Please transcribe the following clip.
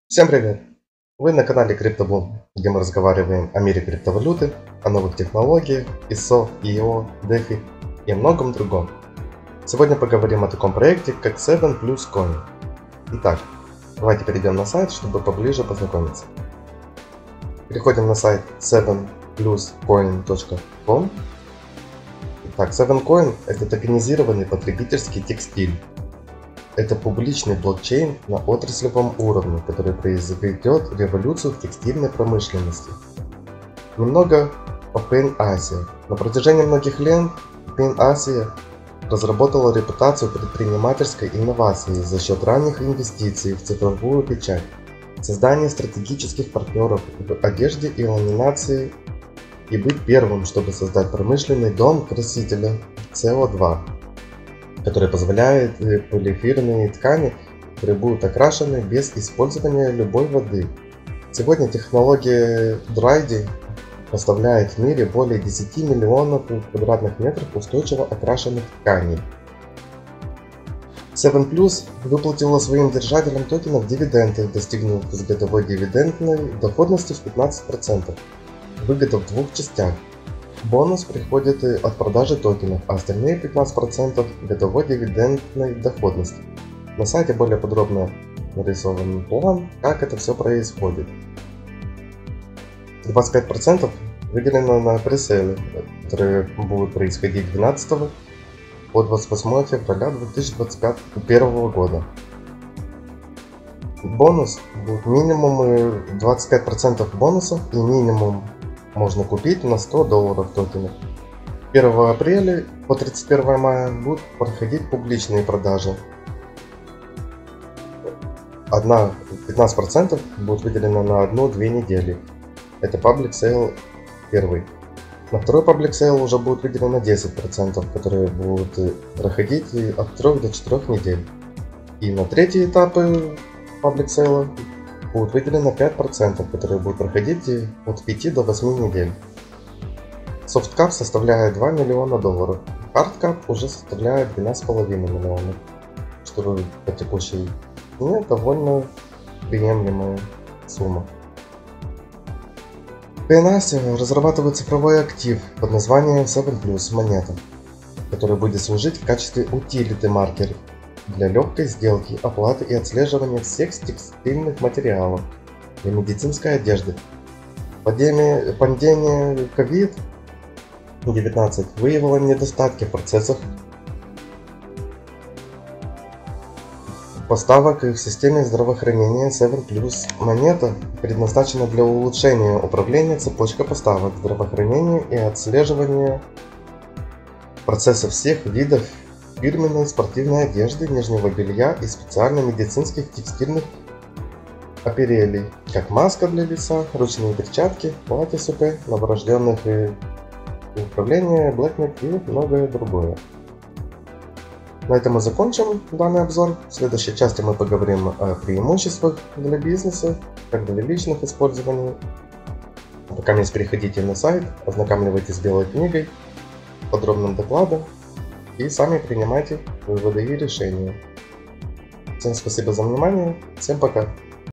Всем привет! Вы на канале CryptoBloom, где мы разговариваем о мире криптовалюты, о новых технологиях, ISO, EO, DeFi и о многом другом. Сегодня поговорим о таком проекте, как 7plus Coin. Итак, давайте перейдем на сайт, чтобы поближе познакомиться. Переходим на сайт 7pluscoin.com. Итак, 7coin – это токенизированный потребительский текстиль. Это публичный блокчейн на отраслевом уровне, который произведет революцию в текстильной промышленности. Немного о PayNasia. На протяжении многих лет PayNasia разработала репутацию предпринимательской инновации за счет ранних инвестиций в цифровую печать, создание стратегических партнеров в одежде и ламинации и быть первым, чтобы создать промышленный дом красителя CO2. Который позволяет полиэфирные ткани, которые будут окрашены без использования любой воды. Сегодня технология Drydy поставляет в мире более 10 миллионов квадратных метров устойчиво окрашенных тканей. 7plus выплатила своим держателям токенов дивиденды, достигнув годовой дивидендной доходности в 15%. Выгода в двух частях. Бонус приходит от продажи токенов, а остальные 15% годовой дивидендной доходности. На сайте более подробно нарисован план, как это все происходит. 25% выделено на пресейлы, которые будут происходить 12 по 28 февраля 2021 года. Бонус будет минимум 25% бонусов и минимум можно купить на $100 токенов. 1 апреля по 31 мая будут проходить публичные продажи. 15% будет выделено на 1-2 недели. Это Public Sale 1. На второй Public Sale уже будет выделено 10%, которые будут проходить от 3 до 4 недель. И на третий этап Public Sale будет выделено 5%, которые будут проходить от 5 до 8 недель. Софткап составляет $2 миллиона, хардкап уже составляет 12,5 миллионов, что по текущей цене довольно приемлемая сумма. PayNasia разрабатывает цифровой актив под названием 7plus монета, который будет служить в качестве утилиты маркера для легкой сделки, оплаты и отслеживания всех текстильных материалов и медицинской одежды. Пандемия COVID-19 выявила недостатки в процессах поставок в системе здравоохранения. 7plus монета предназначена для улучшения управления цепочкой поставок в здравоохранении и отслеживания процесса всех видов фирменной спортивной одежды, нижнего белья и специально медицинских текстильных аппарелей, как маска для лица, ручные перчатки, платья супе, новорожденных и управление, блэкнет и многое другое. На этом мы закончим данный обзор. В следующей части мы поговорим о преимуществах для бизнеса, как для личных использований. Пока не переходите на сайт, ознакомливайтесь с белой книгой, подробным докладом и сами принимайте выводы и решения. Всем спасибо за внимание, всем пока!